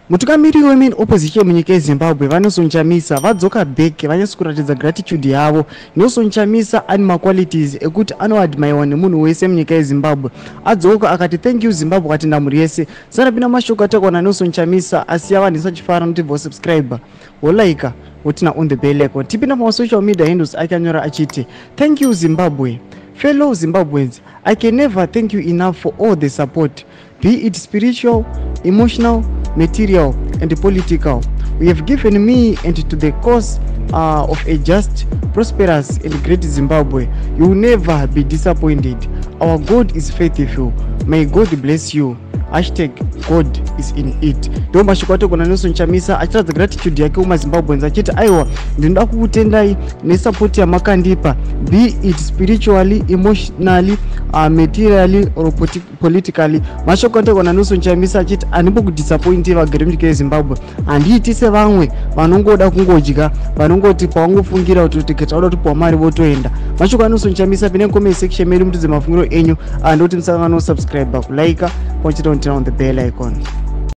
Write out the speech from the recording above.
Mutungamiri wemain opposition munyika yeZimbabwe Nelson Chamisa vadzoka back vanyatsa kuratidza gratitude yavo. Nelson Chamisa ane maqualities ekuti anoadmaiwa nemunhu wese munyika yeZimbabwe. Adzoka akati thank you Zimbabwe ati ndamuri yese. Sarapina mashoko atakwa naNelson Chamisa asiya vanhu isachifara kuti vo subscriber wolaika wotina on the bell icon. Tipinda pa social media handles akanyora achiti thank you Zimbabwe. Fellow Zimbabweans, I can never thank you enough for all the support, be it spiritual, emotional, material and political. We have given me and to the cause of a just, prosperous and great Zimbabwe. You will never be disappointed. Our God is faithful. May God bless you. Hashtag God is in it. Ndo mashoko atogona Nelson Chamisa achiratidza gratitude yake kumaZimbabweans achiti aiwa ndinoda kukutendai nesupport yamakandipa, be it spiritually, emotionally, materially or politically. Mashoko atogona Nelson Chamisa achiti handimbo kudisappointi vagere munyika yeZimbabwe, handiiti sevamwe vanongoda kungodya, vanongoti pawangofungira kuti tiketi auda kutopiwa mari votoenda. Mashoko aNelson Chamisa pine comment section medu mutidze mafungiro enyu, ndoti musangano subscribe, kulike, pachita on the bell icon.